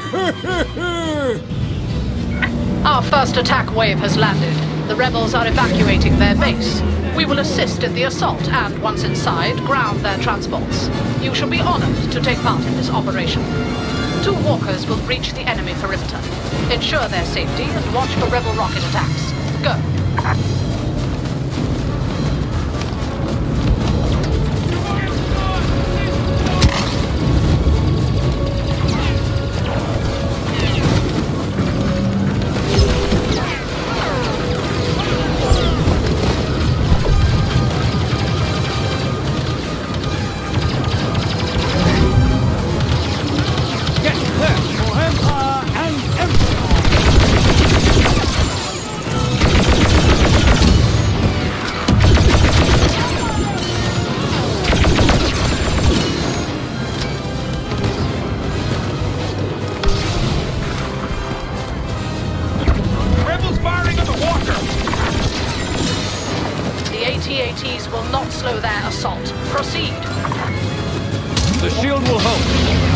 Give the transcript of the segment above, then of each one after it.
Our first attack wave has landed. The rebels are evacuating their base. We will assist in the assault and, once inside, ground their transports. You shall be honored to take part in this operation. 2 walkers will breach the enemy perimeter. Ensure their safety and watch for rebel rocket attacks. Go. AT-ATs will not slow their assault. Proceed. The shield will hold.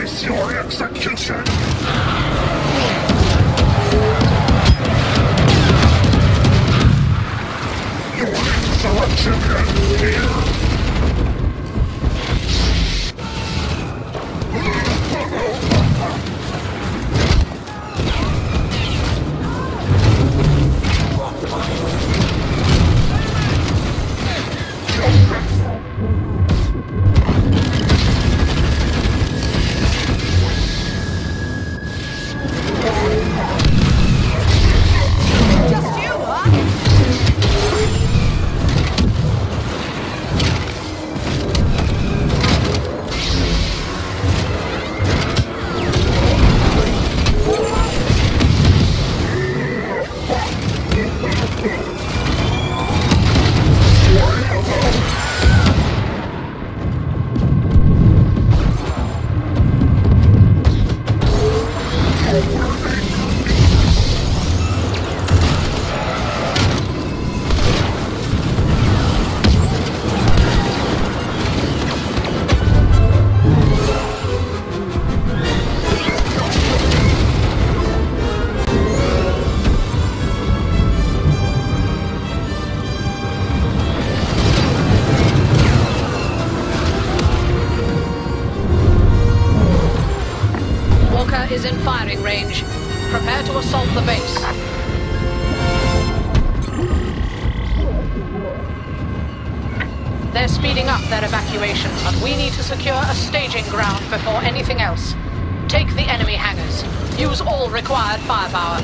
Face your execution! Your insurrection ends here! Is in firing range. Prepare to assault the base. They're speeding up their evacuation, but we need to secure a staging ground before anything else. Take the enemy hangars. Use all required firepower.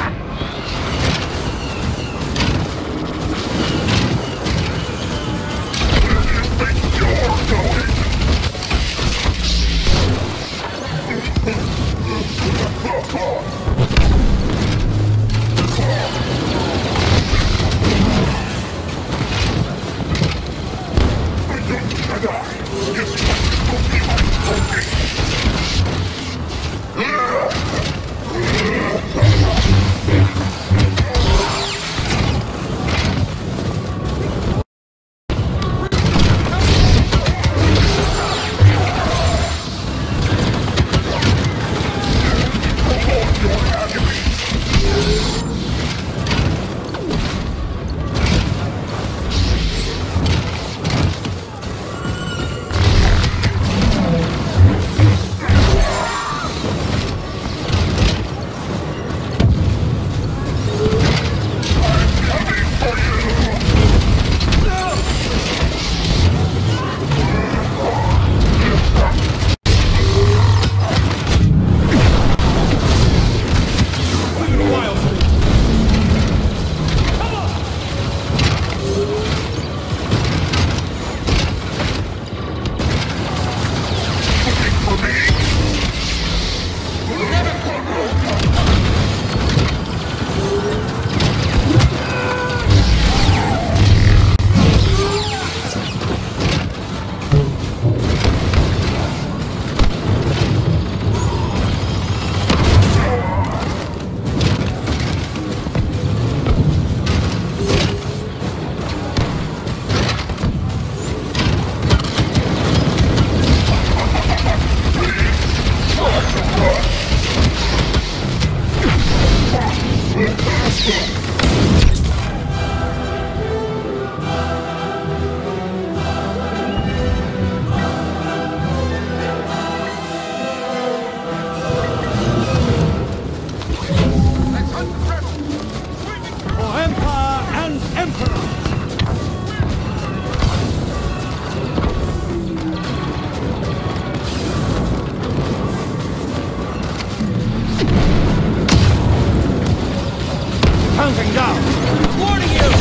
Counting down! Warning you!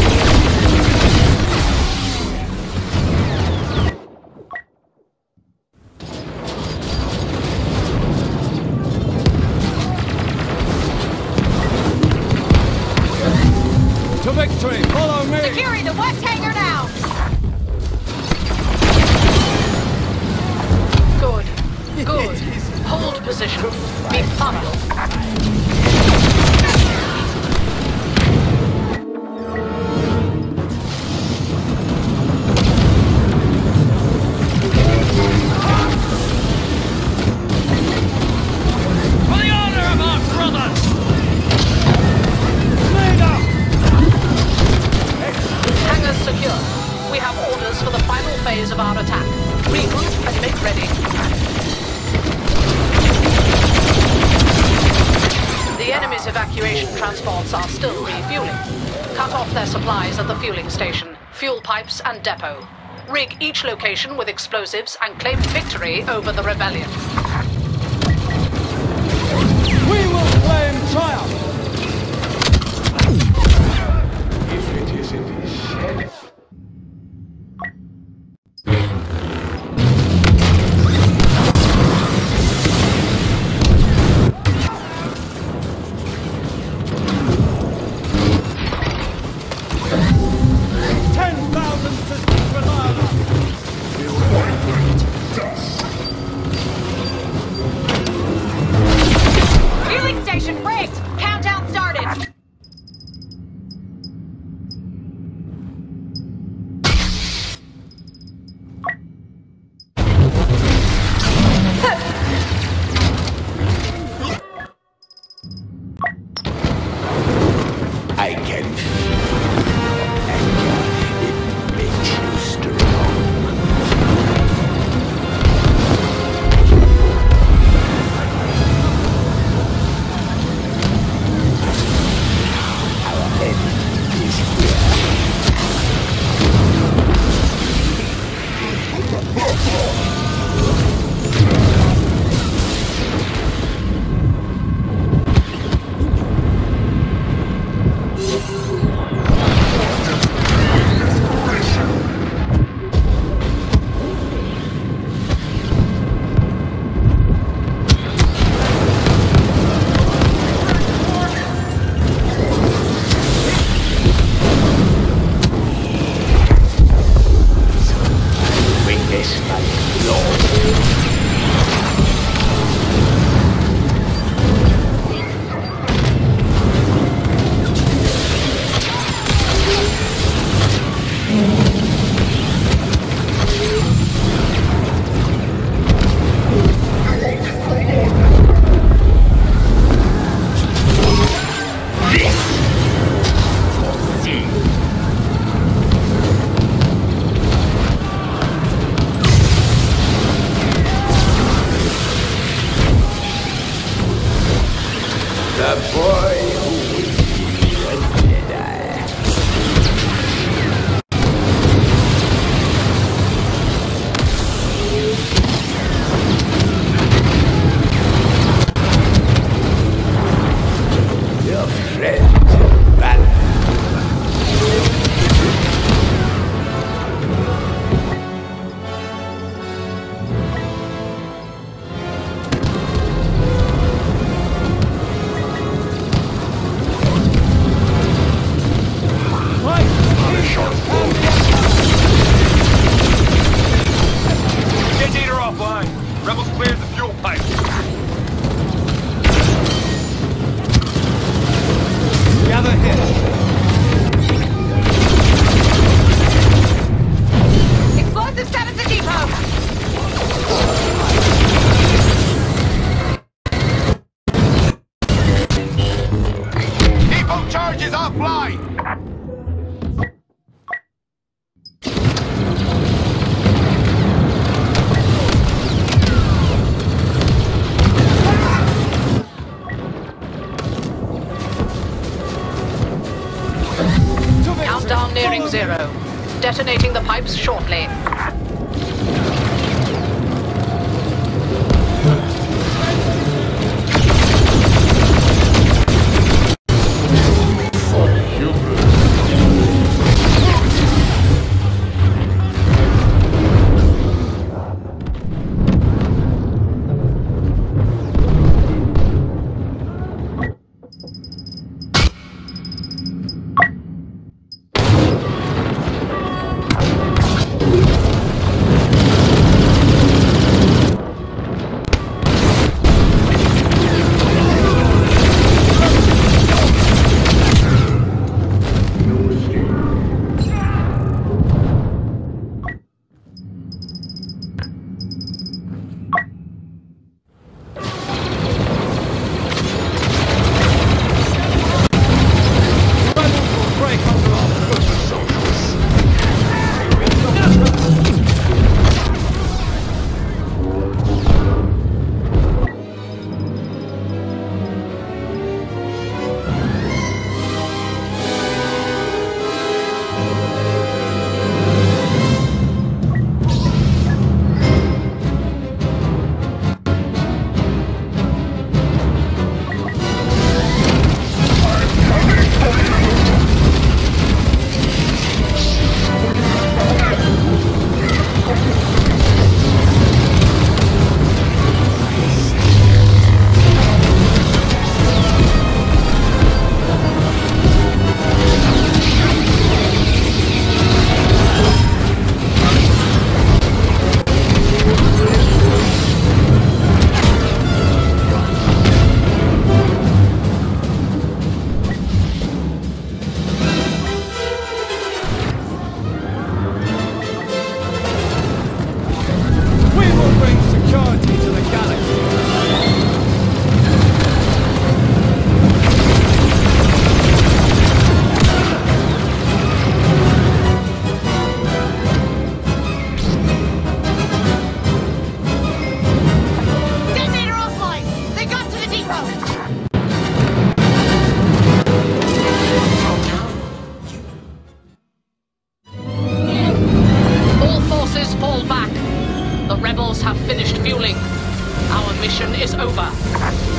To victory! Follow me! Securing the west hangar now! Good. Good. Hold position. Be thorough. remaining transports are still refueling. Cut off their supplies at the fueling station, fuel pipes and depot. Rig each location with explosives and claim victory over the rebellion. We will claim triumph! If it is in his head. Fueling station rigged! Countdown started! I can feel anger. It makes you strong. Our end is witness my glory. The boy who will be a Jedi. Your friends in battle. Detonator offline. Rebels cleared the fuel pipe. Gather here. Explosive set at the depot! Depot charge is offline. Countdown nearing 0. Detonating the pipes shortly. Huh?